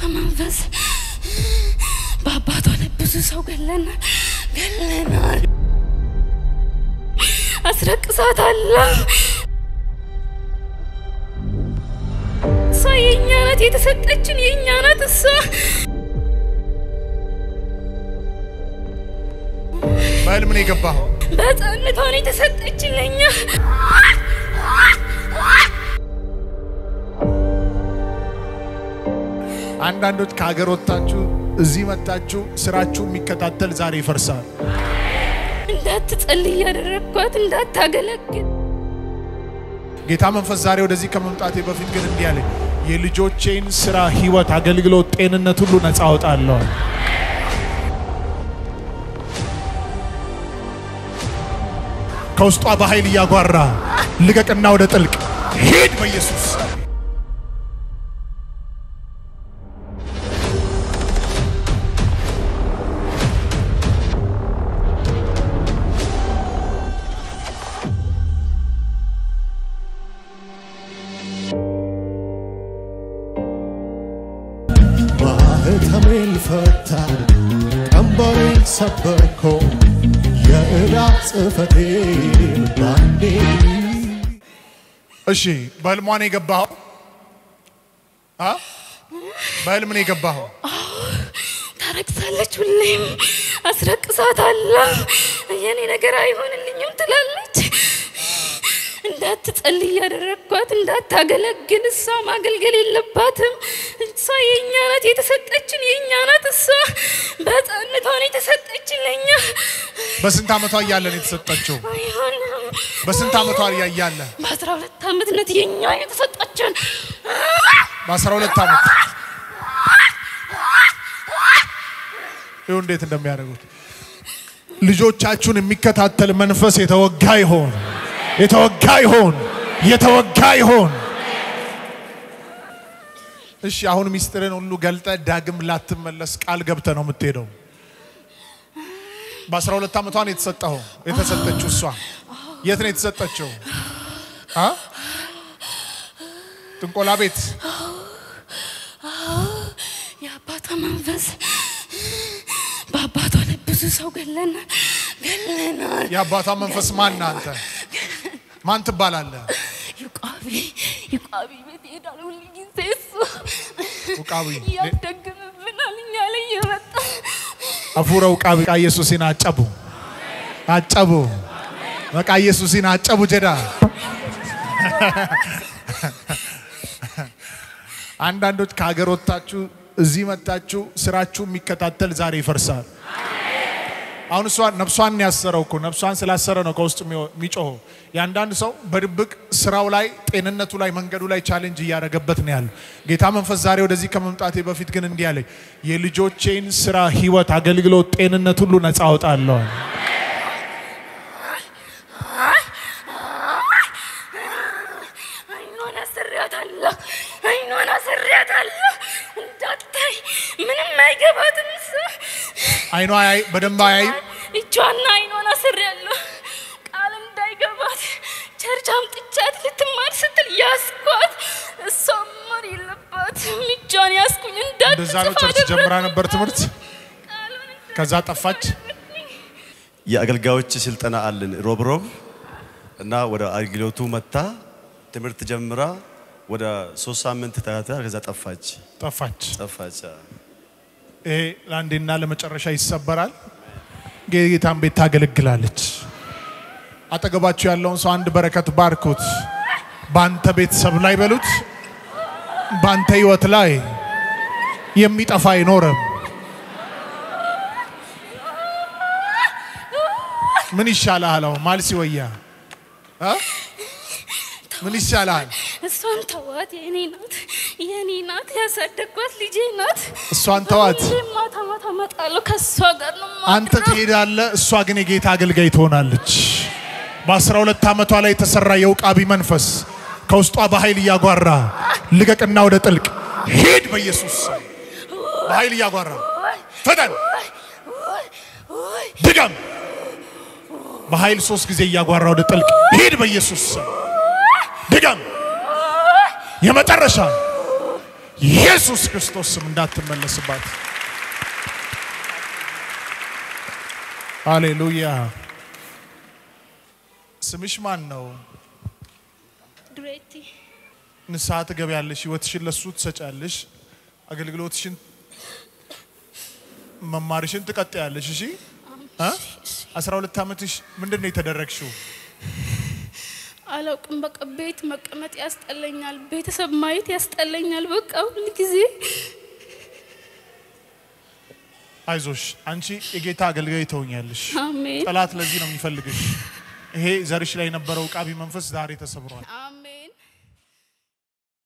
መንፈስ በአባቷ ላይ ብዙ ሰው ገለና አስረቅሳታለሁ ሳይኛ ናት የተሰጠችን የኛ ናት እሷ በህልም ነው የገባው በሕፃንነቷ ነው የተሰጠችን ለኛ አንዳንዶች ከሀገር ወጣችሁ እዚህ መጣችሁ ስራችሁ የሚከታተል ዛሬ ይፈርሳል እንዳትጸልይ ያደረኳት እንዳታገለግል ጌታ መንፈስ ዛሬ ወደዚህ ከመምጣቴ በፊት ግን እንዲህ አለ የልጆቼን ስራ ህይወት አገልግሎት ጤንነት ሁሉ ነፃ አወጣለሁ ከውስጧ በኃይል ያጓራ ልቀቅና ወደ ጥልቅ ሂድ በኢየሱስ تميل فتا أمبري سبركو يا إلاس فتيل باندي እሺ በህልሟን የገባው በህልም ነው የገባው ታረክሳለች ሁሌም አስረቅሳታለሁ የኔ ነገር አይሆንልኝም ትላለች እንዳትጸልይ ያደረኳት እንዳታገለግል እሷ ማገልገል የለባትም እሷ የኛ ናት የተሰጠችን የኛ ናት እሷ በሕፃንነቷ ነው የተሰጠችን ለኛ በስንት አመቷ እያለ ነው የተሰጠችው በስንት አመቷ እያለ በ12 አመት ነው የኛ የተሰጠችን በ12 አመት ይሁን እንዴት እንደሚያደርጉት ልጆቻችሁን የሚከታተል መንፈስ የተወጋ ይሆን የተወጋ ይሆን እሺ አሁን ሚስጥርን ሁሉ ገልጠ ዳግም ላትመለስ ቃል ገብተ ነው የምትሄደው በ12 አመቷ ነው የተሰጠችው እሷ የት ነው የተሰጠችው ጥንቆላ ቤት የአባቷ መንፈስ በአባቷ ላይ ብዙ ሰው ገለና የአባቷ መንፈስ ማን አንተ ማን ትባላለህ ይቃቢ ቤት ሄዳል ሁሉ ጊዜ እሱ ይቃቢ ያደግምብናል እኛ ላይ የመጣ አፉረው ቃቢ ኢየሱስን አጨቡ በቃ ኢየሱስን አጨቡ ጀዳ አንዳንዶች ከሀገር ወጣችሁ እዚህ መጣችሁ ስራችሁ የሚከታተል ዛሬ ይፈርሳል አሁን እሷ ነፍሷን ያሰረው እኮ ነፍሷን ስላሰረ ነው ከውስጥ የሚጮህ ያንዳንድ ሰው በድብቅ ስራው ላይ ጤንነቱ ላይ መንገዱ ላይ ቻሌንጅ ያደረገበት ነው ያለው ጌታ መንፈስ ዛሬ ወደዚህ ከመምጣቴ በፊት ግን እንዲህ አለ የልጆቼን ስራ ህይወት አገልግሎት ጤንነት ሁሉ ነፃ አወጣለሁ አይኗን አስሪያታለሁ እንዳታይ ምንም አይገባትም አይኗ በደንብ አያይ እጇና አይኗን አስሪያለሁ ቃል እንዳይገባት ቸርች አምጥቻት ልትማር ስትል ያስኳት እሷማር የለባትም እጇን ያስኩኝ እንዳትጽፍ እንደዛ ነው ቸርች ጀምራ ነበር ትምህርት ከዛ ጠፋች የአገልጋዮች ስልጠና አለን ሮብሮብ እና ወደ አገልግሎቱ መጣ ትምህርት ጀምራ ወደ 3 ሳምንት ተከታታይ ከዛ ጠፋች ላንዴና ለመጨረሻ ይሰበራል ጌታን ቤት ታገለግላለች አጠገባችሁ ያለውን ሰው አንድ በረከት ባርኩት ባንተ ቤተሰብ ላይ በሉት ባንተ ህይወት ላይ የሚጠፋ አይኖርም ምን ይሻላል ማልሲ ወያ ምን ይሻላል እሷን ተዋት የኔ ናት ያሳደግኳት ልጄ ናት እሷን ተዋት ማታ መጣለው ከሷ ጋር ነው አንተ ትሄዳለህ እሷ ግን የጌታ አገልጋይ ትሆናለች በ12 አመቷ ላይ የተሰራ የውቃቢ መንፈስ ከውስጧ በኃይል ያጓራ ልቀቅና ወደ ጥልቅ ሂድ በኢየሱስ በኃይል ያጓራ ፈጠን ድገም በኃይል 3 ጊዜ ያጓራ ወደ ጥልቅ ሂድ በኢየሱስ ድገም የመጨረሻ ኢየሱስ ክርስቶስ ስም እንዳትመለስባት ሃሌሉያ ስምሽ ማን ነው ድሬቲ ንስሐ ትገቢያለሽ ህይወትሽን ለሱ ትሰጫለሽ አገልግሎትሽን መማርሽን ትቀጥያለሽ እሺ 12 አመትሽ ምንድነው የተደረግሽው አላውቅም በቃ ቤት መቀመጥ ያስጠለኛል ቤተሰብ ማየት ያስጠለኛል በቃ ሁሉ ጊዜ አይዞሽ አንቺ የጌታ አገልጋይ ተውኛለሽ አሜን ጠላት ለዚህ ነው የሚፈልግሽ ይሄ ዘርሽ ላይ የነበረው ቃቢ መንፈስ ዛሬ ተሰብሯል